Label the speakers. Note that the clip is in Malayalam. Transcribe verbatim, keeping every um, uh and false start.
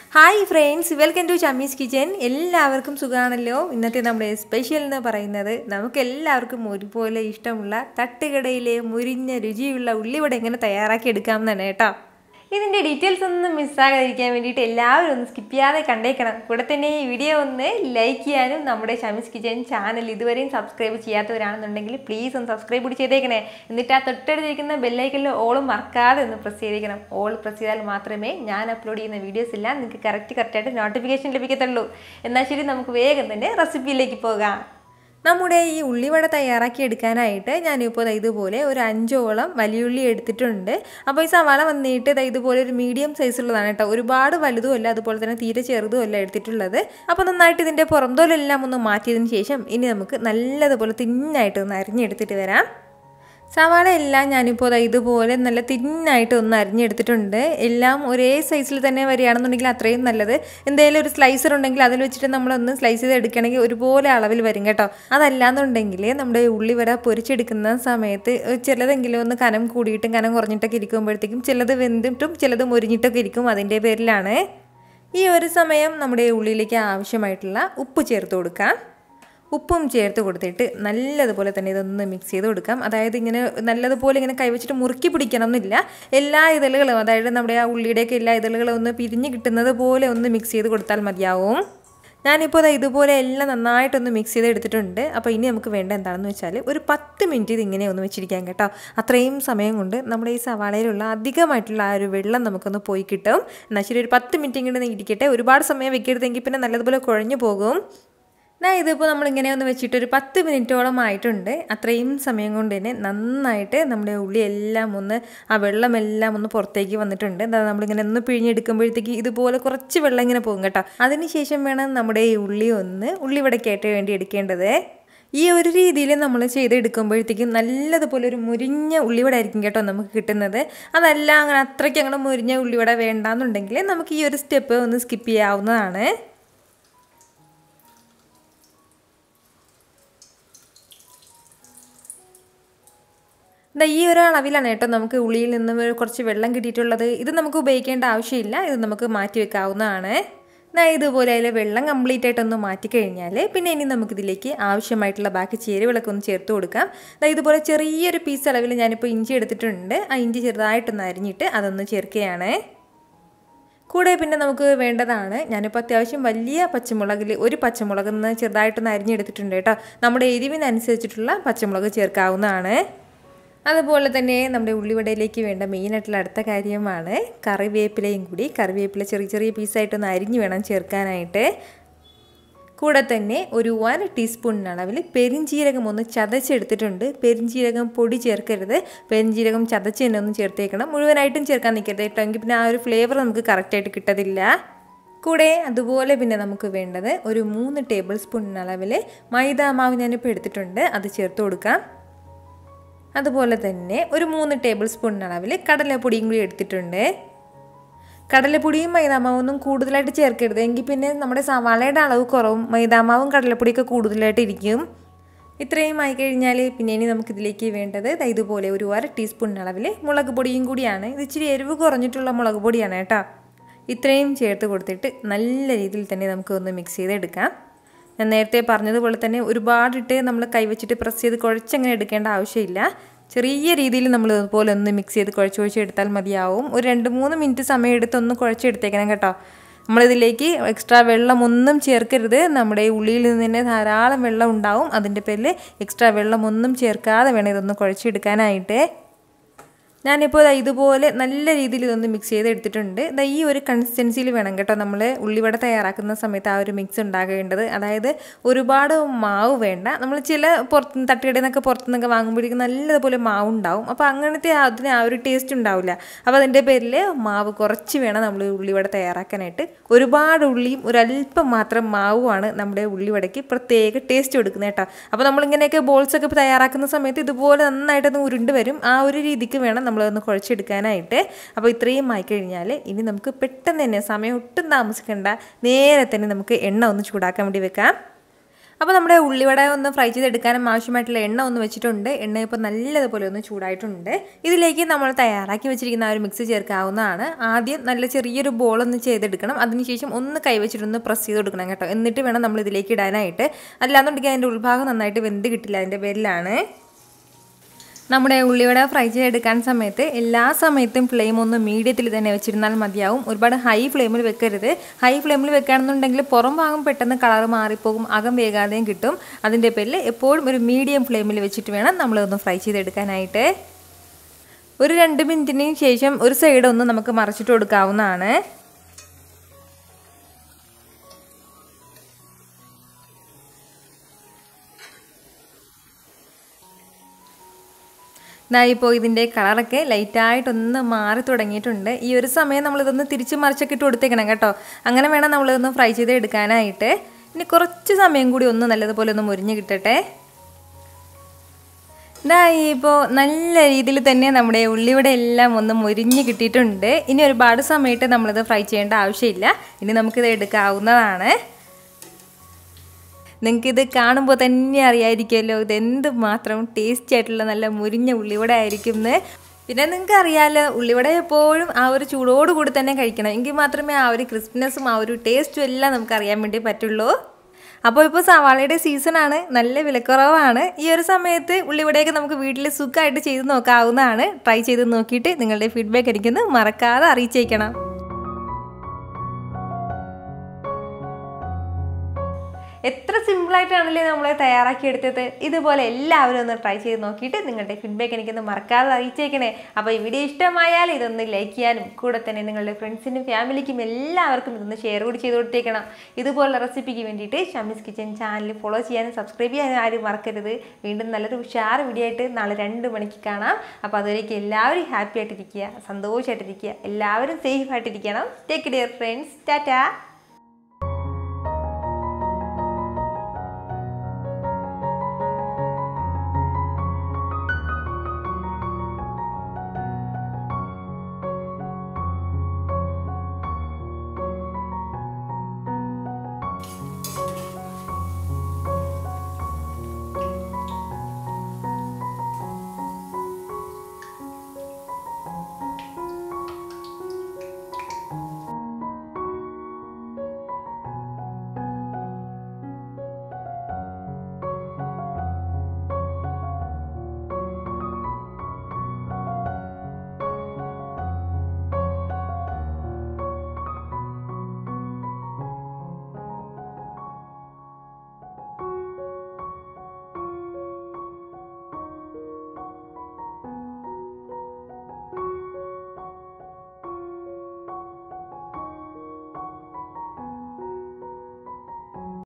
Speaker 1: Hi friends, welcome to Shamees kitchen. എല്ലാവർക്കും സുഖമാണല്ലോ. ഇന്നത്തെ നമ്മുടെ സ്പെഷ്യൽ എന്ന് പറയുന്നത് നമുക്ക് എല്ലാവർക്കും ഒരുപോലെ ഇഷ്ടമുള്ള തട്ടുകടയിലെ മുരിഞ്ഞ രുചിയുള്ള ഉള്ളിവട എങ്ങനെ തയ്യാറാക്കി എടുക്കാമെന്നാണ് കേട്ടോ. ഇതിൻ്റെ ഡീറ്റെയിൽസ് ഒന്നും മിസ്സാകാതിരിക്കാൻ വേണ്ടിയിട്ട് എല്ലാവരും ഒന്ന് സ്കിപ്പ് ചെയ്യാതെ കണ്ടേക്കണം. കൂടെ തന്നെ ഈ വീഡിയോ ഒന്ന് ലൈക്ക് ചെയ്യാനും നമ്മുടെ ചമ്മീസ് കിച്ചൻ ചാനൽ ഇതുവരെയും സബ്സ്ക്രൈബ് ചെയ്യാത്തവരാണെന്നുണ്ടെങ്കിൽ പ്ലീസ് ഒന്ന് സബ്സ്ക്രൈബ് കൂടി ചെയ്തേക്കണേ. എന്നിട്ട് ആ തൊട്ടടുത്തിരിക്കുന്ന ബെല്ലൈക്കനിൽ ഓളും മറക്കാതെ ഒന്ന് പ്രസ് ചെയ്തേക്കണം. ഓൾ പ്രസ് ചെയ്താൽ മാത്രമേ ഞാൻ അപ്ലോഡ് ചെയ്യുന്ന വീഡിയോസ് എല്ലാം നിങ്ങൾക്ക് കറക്റ്റ് കറക്റ്റായിട്ട് നോട്ടിഫിക്കേഷൻ ലഭിക്കത്തുള്ളൂ. എന്നാൽ ശരി, നമുക്ക് വേഗം തന്നെ റെസിപ്പിയിലേക്ക് പോകാം. നമ്മുടെ ഈ ഉള്ളിവട തയ്യാറാക്കി എടുക്കാനായിട്ട് ഞാനിപ്പോൾ ഇതുപോലെ ഒരു അഞ്ചോളം വലിയുള്ളി എടുത്തിട്ടുണ്ട്. അപ്പോൾ ഈ സവാള വന്നിട്ട് ഇതുപോലെ ഒരു മീഡിയം സൈസുള്ളതാണ് കേട്ടോ. ഒരുപാട് വലുതും അല്ല, അതുപോലെ തന്നെ തീരെ ചെറുതും അല്ല എടുത്തിട്ടുള്ളത്. അപ്പോൾ നന്നായിട്ട് ഇതിൻ്റെ പുറന്തോലെല്ലാം ഒന്ന് മാറ്റിയതിന് ശേഷം ഇനി നമുക്ക് നല്ലതുപോലെ തിന്നായിട്ട് ഒന്ന് അരിഞ്ഞെടുത്തിട്ട് വരാം. സവാള എല്ലാം ഞാനിപ്പോൾ ഇതുപോലെ നല്ല തിന്നായിട്ട് ഒന്ന് അരിഞ്ഞെടുത്തിട്ടുണ്ട്. എല്ലാം ഒരേ സൈസിൽ തന്നെ വരികയാണെന്നുണ്ടെങ്കിൽ അത്രയും നല്ലത്. എന്തെങ്കിലും ഒരു സ്ലൈസർ ഉണ്ടെങ്കിൽ അതിൽ വെച്ചിട്ട് നമ്മളൊന്ന് സ്ലൈസ് ചെയ്ത് എടുക്കണമെങ്കിൽ ഒരുപോലെ അളവിൽ വരും കേട്ടോ. അതല്ലാന്നുണ്ടെങ്കിൽ നമ്മുടെ ഉള്ളിവട പൊരിച്ചെടുക്കുന്ന സമയത്ത് ചിലതെങ്കിലും ഒന്ന് കനം കൂടിയിട്ടും കനം കുറഞ്ഞിട്ടൊക്കെ ഇരിക്കുമ്പോഴത്തേക്കും ചിലത് വെന്തിട്ടും ചിലത് മൊരിഞ്ഞിട്ടൊക്കെ ഇരിക്കും. അതിൻ്റെ പേരിലാണ്. ഈ ഒരു സമയം നമ്മുടെ ഉള്ളിയിലേക്ക് ആവശ്യമായിട്ടുള്ള ഉപ്പ് ചേർത്ത് കൊടുക്കാം. ഉപ്പും ചേർത്ത് കൊടുത്തിട്ട് നല്ലതുപോലെ തന്നെ ഇതൊന്ന് മിക്സ് ചെയ്ത് കൊടുക്കാം. അതായത് ഇങ്ങനെ നല്ലതുപോലെ ഇങ്ങനെ കൈവച്ചിട്ട് മുറുക്കി പിടിക്കണമെന്നില്ല. എല്ലാ ഇതളുകളും, അതായത് നമ്മുടെ ആ ഉള്ളിയുടെയൊക്കെ എല്ലാ ഇതളുകളും ഒന്ന് പിരിഞ്ഞ് കിട്ടുന്നത് പോലെ ഒന്ന് മിക്സ് ചെയ്ത് കൊടുത്താൽ മതിയാവും. ഞാനിപ്പോൾ ഇതുപോലെ എല്ലാം നന്നായിട്ടൊന്ന് മിക്സ് ചെയ്ത് എടുത്തിട്ടുണ്ട്. അപ്പോൾ ഇനി നമുക്ക് വേണ്ട എന്താണെന്ന് വെച്ചാൽ ഒരു പത്ത് മിനിറ്റ് ഇതിങ്ങനെ ഒന്ന് വെച്ചിരിക്കാം കേട്ടോ. അത്രയും സമയം കൊണ്ട് നമ്മുടെ ഈ സവാളയിലുള്ള അധികമായിട്ടുള്ള ആ ഒരു വെള്ളം നമുക്കൊന്ന് പോയി കിട്ടും. എന്നാൽ ശരി, ഒരു പത്ത് മിനിറ്റ് ഇങ്ങനെ ഇരിക്കട്ടെ. ഒരുപാട് സമയം വെക്കരുതെങ്കിൽ പിന്നെ നല്ലതുപോലെ കുഴഞ്ഞു പോകും. ഞാൻ ഇതിപ്പോൾ നമ്മളിങ്ങനെ ഒന്ന് വെച്ചിട്ട് ഒരു പത്ത് മിനിറ്റോളം ആയിട്ടുണ്ട്. അത്രയും സമയം കൊണ്ട് തന്നെ നന്നായിട്ട് നമ്മുടെ ഉള്ളി എല്ലാം ഒന്ന് ആ വെള്ളമെല്ലാം ഒന്ന് പുറത്തേക്ക് വന്നിട്ടുണ്ട്. എന്താ നമ്മളിങ്ങനെ ഒന്ന് പിഴിഞ്ഞെടുക്കുമ്പോഴത്തേക്ക് ഇതുപോലെ കുറച്ച് വെള്ളം ഇങ്ങനെ പോകും കേട്ടോ. അതിനുശേഷം വേണം നമ്മുടെ ഈ ഉള്ളി ഒന്ന് ഉള്ളിവടയ്ക്കായിട്ട് വേണ്ടി എടുക്കേണ്ടത്. ഈ ഒരു രീതിയിൽ നമ്മൾ ചെയ്തെടുക്കുമ്പോഴത്തേക്കും നല്ലതുപോലെ ഒരു മുരിഞ്ഞ ഉള്ളിവട ആയിരിക്കും കേട്ടോ നമുക്ക് കിട്ടുന്നത്. അതല്ല അങ്ങനെ അത്രയ്ക്ക് അങ്ങനെ മുരിഞ്ഞ ഉള്ളിവട വേണ്ടാന്നുണ്ടെങ്കിൽ നമുക്ക് ഈ ഒരു സ്റ്റെപ്പ് ഒന്ന് സ്കിപ്പ് ചെയ്യാവുന്നതാണ്. ഈ ഒരു അളവിലാണ് കേട്ടോ നമുക്ക് ഉള്ളിയിൽ നിന്ന് കുറച്ച് വെള്ളം കിട്ടിയിട്ടുള്ളത്. ഇത് നമുക്ക് ഉപയോഗിക്കേണ്ട ആവശ്യമില്ല, ഇത് നമുക്ക് മാറ്റി വെക്കാവുന്നതാണ്. ഇതുപോലെ അതിൽ വെള്ളം കംപ്ലീറ്റ് ആയിട്ടൊന്ന് മാറ്റിക്കഴിഞ്ഞാൽ പിന്നെ ഇനി നമുക്കിതിലേക്ക് ആവശ്യമായിട്ടുള്ള ബാക്കി ചേരുവകളൊക്കെ ഒന്ന് ചേർത്ത് കൊടുക്കാം. ഇതുപോലെ ചെറിയൊരു പീസ് അളവിൽ ഞാനിപ്പോൾ ഇഞ്ചി എടുത്തിട്ടുണ്ട്. ആ ഇഞ്ചി ചെറുതായിട്ടൊന്ന് അരിഞ്ഞിട്ട് അതൊന്ന് ചേർക്കുകയാണ്. കൂടെ പിന്നെ നമുക്ക് വേണ്ടതാണ്, ഞാനിപ്പോൾ അത്യാവശ്യം വലിയ പച്ചമുളകിൽ ഒരു പച്ചമുളക് ഒന്ന് ചെറുതായിട്ടൊന്ന് അരിഞ്ഞെടുത്തിട്ടുണ്ട് കേട്ടോ. നമ്മുടെ എരിവിനനുസരിച്ചിട്ടുള്ള പച്ചമുളക് ചേർക്കാവുന്നതാണ്. അതുപോലെ തന്നെ നമ്മുടെ ഉള്ളിവടയിലേക്ക് വേണ്ട മെയിനായിട്ടുള്ള അടുത്ത കാര്യമാണ് കറിവേപ്പിലയും കൂടി. കറിവേപ്പില ചെറിയ ചെറിയ പീസായിട്ടൊന്ന് അരിഞ്ഞ് വേണം ചേർക്കാനായിട്ട്. കൂടെ തന്നെ ഒരു അര ടീസ്പൂൺ അളവിൽ പെരിഞ്ജീരകം ഒന്ന് ചതച്ചെടുത്തിട്ടുണ്ട്. പെരിഞ്ജീരകം പൊടി ചേർക്കരുത്, പെരിഞ്ജീരകം ചതച്ച് തന്നെ ഒന്ന് ചേർത്തേക്കണം. മുഴുവനായിട്ടും ചേർക്കാൻ നിൽക്കരുത് കേട്ടോ, എങ്കിൽ പിന്നെ ആ ഒരു ഫ്ലേവർ നമുക്ക് കറക്റ്റായിട്ട് കിട്ടത്തില്ല. കൂടെ അതുപോലെ പിന്നെ നമുക്ക് വേണ്ടത് ഒരു മൂന്ന് ടേബിൾ സ്പൂൺ അളവിൽ മൈദാമാവ് ഞാനിപ്പോൾ എടുത്തിട്ടുണ്ട്, അത് ചേർത്ത് കൊടുക്കാം. അതുപോലെ തന്നെ ഒരു മൂന്ന് ടേബിൾ സ്പൂൺ അളവിൽ കടലപ്പൊടിയും കൂടി എടുത്തിട്ടുണ്ട്. കടലപ്പൊടിയും മൈദാമാവൊന്നും കൂടുതലായിട്ട് ചേർക്കരുത്, എങ്കിൽ പിന്നെ നമ്മുടെ സവാളയുടെ അളവ് കുറവും മൈദാമാവും കടലപ്പൊടിയൊക്കെ കൂടുതലായിട്ട് ഇരിക്കും. ഇത്രയും ആയി കഴിഞ്ഞാൽ പിന്നെ ഇനി നമുക്കിതിലേക്ക് വേണ്ടത് ഇതുപോലെ ഒരു അര ടീസ്പൂൺ അളവിൽ മുളക് പൊടിയും കൂടിയാണ്. ഇത് ഇച്ചിരി എരിവ് കുറഞ്ഞിട്ടുള്ള മുളക് പൊടിയാണ് കേട്ടോ. ഇത്രയും ചേർത്ത് കൊടുത്തിട്ട് നല്ല രീതിയിൽ തന്നെ നമുക്ക് ഒന്ന് മിക്സ് ചെയ്തെടുക്കാം. ഞാൻ നേരത്തെ പറഞ്ഞതുപോലെ തന്നെ ഒരുപാടിട്ട് നമ്മൾ കൈവച്ചിട്ട് പ്രസ് ചെയ്ത് കുഴച്ചങ്ങനെ എടുക്കേണ്ട ആവശ്യമില്ല. ചെറിയ രീതിയിൽ നമ്മൾ ഇതുപോലെ ഒന്ന് മിക്സ് ചെയ്ത് കുഴച്ച് കുഴച്ച് എടുത്താൽ മതിയാവും. ഒരു രണ്ട് മൂന്ന് മിനിറ്റ് സമയം എടുത്തൊന്ന് കുഴച്ചെടുത്തേക്കണം കേട്ടോ. നമ്മളിതിലേക്ക് എക്സ്ട്രാ വെള്ളം ഒന്നും ചേർക്കരുത്. നമ്മുടെ ഉള്ളിയിൽ നിന്ന് തന്നെ ധാരാളം വെള്ളം ഉണ്ടാവും. അതിൻ്റെ പേരിൽ എക്സ്ട്രാ വെള്ളം ഒന്നും ചേർക്കാതെ വേണം ഇതൊന്ന് കുഴച്ചെടുക്കാനായിട്ട്. ഞാനിപ്പോൾ ഇതുപോലെ നല്ല രീതിയിൽ ഇതൊന്ന് മിക്സ് ചെയ്ത് എടുത്തിട്ടുണ്ട്. ഈ ഒരു കൺസിസ്റ്റൻസിയിൽ വേണം കേട്ടോ നമ്മൾ ഉള്ളിവട തയ്യാറാക്കുന്ന സമയത്ത് ആ ഒരു മിക്സ് ഉണ്ടാകേണ്ടത്. അതായത് ഒരുപാട് മാവ് വേണ്ട. നമ്മൾ ചില പുറത്ത് തട്ടുകടയിൽ നിന്നൊക്കെ പുറത്തുനിന്നൊക്കെ വാങ്ങുമ്പോഴേക്കും നല്ലതുപോലെ മാവ് ഉണ്ടാവും. അപ്പോൾ അങ്ങനത്തെ അതിന് ആ ഒരു ടേസ്റ്റ് ഉണ്ടാവില്ല. അപ്പോൾ അതിൻ്റെ പേരിൽ മാവ് കുറച്ച് വേണം നമ്മൾ ഉള്ളിവട തയ്യാറാക്കാനായിട്ട്. ഒരുപാട് ഉള്ളിയും ഒരല്പം മാത്രം മാവുമാണ് നമ്മുടെ ഉള്ളിവടയ്ക്ക് പ്രത്യേക ടേസ്റ്റ് കൊടുക്കുന്നത് കേട്ടോ. അപ്പോൾ നമ്മളിങ്ങനെയൊക്കെ ബോൾസൊക്കെ തയ്യാറാക്കുന്ന സമയത്ത് ഇതുപോലെ നന്നായിട്ടൊന്ന് ഉരുണ്ട് വരും. ആ ഒരു രീതിക്ക് വേണം നമ്മളൊന്ന് കുഴച്ചെടുക്കാനായിട്ട്. അപ്പോൾ ഇത്രയും ആയിക്കഴിഞ്ഞാൽ ഇനി നമുക്ക് പെട്ടെന്ന് തന്നെ സമയം ഒട്ടും താമസിക്കേണ്ട നേരെ തന്നെ നമുക്ക് എണ്ണ ഒന്ന് ചൂടാക്കാൻ വേണ്ടി വെക്കാം. അപ്പോൾ നമ്മുടെ ഉള്ളിവട ഒന്ന് ഫ്രൈ ചെയ്തെടുക്കാനും ആവശ്യമായിട്ടുള്ള എണ്ണ ഒന്ന് വെച്ചിട്ടുണ്ട്. എണ്ണ ഇപ്പോൾ നല്ലതുപോലെ ഒന്ന് ചൂടായിട്ടുണ്ട്. ഇതിലേക്ക് നമ്മൾ തയ്യാറാക്കി വെച്ചിരിക്കുന്ന ആ ഒരു മിക്സ് ചേർക്കാവുന്നതാണ്. ആദ്യം നല്ല ചെറിയൊരു ബോളൊന്ന് ചെയ്തെടുക്കണം. അതിനുശേഷം ഒന്ന് കൈവച്ചിട്ടൊന്ന് പ്രസ് ചെയ്ത് കൊടുക്കണം കേട്ടോ. എന്നിട്ട് വേണം നമ്മൾ ഇതിലേക്ക് ഇടാനായിട്ട്. അല്ലാന്നുണ്ടെങ്കിൽ അതിൻ്റെ ഉൾഭാഗം നന്നായിട്ട് വെന്ത് കിട്ടില്ല. അതിൻ്റെ പേരിലാണ്. നമ്മുടെ ഉള്ളിവട ഫ്രൈ ചെയ്തെടുക്കാൻ സമയത്ത് എല്ലാ സമയത്തും ഫ്ലെയിം ഒന്ന് മീഡിയത്തിൽ തന്നെ വെച്ചിരുന്നാൽ മതിയാവും. ഒരുപാട് ഹൈ ഫ്ലെയിമിൽ വെക്കരുത്. ഹൈ ഫ്ലെയിമിൽ വെക്കുകയാണെന്നുണ്ടെങ്കിൽ പുറം ഭാഗം പെട്ടെന്ന് കളർ മാറിപ്പോകും, അകം വേഗാതെയും കിട്ടും. അതിൻ്റെ പേരിൽ എപ്പോഴും ഒരു മീഡിയം ഫ്ലെയിമിൽ വെച്ചിട്ട് വേണം നമ്മളൊന്ന് ഫ്രൈ ചെയ്തെടുക്കാനായിട്ട്. ഒരു രണ്ട് മിനിറ്റിന് ശേഷം ഒരു സൈഡ് ഒന്ന് നമുക്ക് മറിച്ചിട്ട് കൊടുക്കാവുന്നതാണ്. ഇപ്പോൾ ഇതിൻ്റെ കളറൊക്കെ ലൈറ്റായിട്ടൊന്ന് മാറി തുടങ്ങിയിട്ടുണ്ട്. ഈ ഒരു സമയം നമ്മളിതൊന്ന് തിരിച്ച് മറിച്ചൊക്കെ ഇട്ട് കൊടുത്തേക്കണം കേട്ടോ. അങ്ങനെ വേണം നമ്മളിതൊന്ന് ഫ്രൈ ചെയ്ത് എടുക്കാനായിട്ട്. ഇനി കുറച്ച് സമയം കൂടി ഒന്ന് നല്ലതുപോലെ ഒന്ന് മുരിഞ്ഞ് കിട്ടട്ടെ. ഇതാ ഇപ്പോൾ നല്ല രീതിയിൽ തന്നെ നമ്മുടെ ഉള്ളിവട എല്ലാം ഒന്ന് മുരിഞ്ഞ് കിട്ടിയിട്ടുണ്ട്. ഇനി ഒരുപാട് സമയത്ത് നമ്മളിത് ഫ്രൈ ചെയ്യേണ്ട ആവശ്യമില്ല. ഇനി നമുക്കിത് എടുക്കാവുന്നതാണ്. നിങ്ങൾക്കിത് കാണുമ്പോൾ തന്നെ അറിയാമായിരിക്കുമല്ലോ ഇത് എന്തുമാത്രം ടേസ്റ്റി ആയിട്ടുള്ള നല്ല മുരിഞ്ഞ ഉള്ളിവട ആയിരിക്കും എന്ന്. പിന്നെ നിങ്ങൾക്ക് അറിയാമല്ലോ, ഉള്ളിവട എപ്പോഴും ആ ഒരു ചൂടോട് കൂടി തന്നെ കഴിക്കണം. എങ്കിൽ മാത്രമേ ആ ഒരു ക്രിസ്പിനെസ്സും ആ ഒരു ടേസ്റ്റും എല്ലാം നമുക്ക് അറിയാൻ വേണ്ടി പറ്റുള്ളൂ. അപ്പോൾ ഇപ്പോൾ സവാളയുടെ സീസണാണ്, നല്ല വിലക്കുറവാണ്. ഈ ഒരു സമയത്ത് ഉള്ളിവടയൊക്കെ നമുക്ക് വീട്ടിൽ സുഖമായിട്ട് ചെയ്ത് നോക്കാവുന്നതാണ്. ട്രൈ ചെയ്ത് നോക്കിയിട്ട് നിങ്ങളുടെ ഫീഡ്ബാക്ക് എനിക്കൊന്ന് മറക്കാതെ അറിയിച്ചേക്കണം. എത്ര സിമ്പിളായിട്ടാണല്ലേ നമ്മൾ തയ്യാറാക്കിയെടുത്തത്. ഇതുപോലെ എല്ലാവരും ഒന്ന് ട്രൈ ചെയ്ത് നോക്കിയിട്ട് നിങ്ങളുടെ ഫീഡ്ബാക്ക് എനിക്കൊന്ന് മറക്കാതെ അറിയിച്ചേക്കണേ. അപ്പോൾ ഈ വീഡിയോ ഇഷ്ടമായാൽ ഇതൊന്ന് ലൈക്ക് ചെയ്യാനും കൂടെ തന്നെ നിങ്ങളുടെ ഫ്രണ്ട്സിനും ഫാമിലിക്കും എല്ലാവർക്കും ഇതൊന്ന് ഷെയർ കൂടി ചെയ്ത് കൊടുത്തേക്കണം. ഇതുപോലുള്ള റെസിപ്പിക്ക് വേണ്ടിയിട്ട് ഷമീസ് കിച്ചൻ ചാനൽ ഫോളോ ചെയ്യാനും സബ്സ്ക്രൈബ് ചെയ്യാനും ആരും മറക്കരുത്. വീണ്ടും നല്ലൊരു ഉഷാർ വീഡിയോ ആയിട്ട് നാളെ രണ്ട് മണിക്ക് കാണാം. അപ്പോൾ അതുവരേക്കും എല്ലാവരും ഹാപ്പി ആയിട്ടിരിക്കുക, സന്തോഷമായിട്ടിരിക്കുക, എല്ലാവരും സേഫ് ആയിട്ടിരിക്കണം. Take care friends. ടാറ്റാ.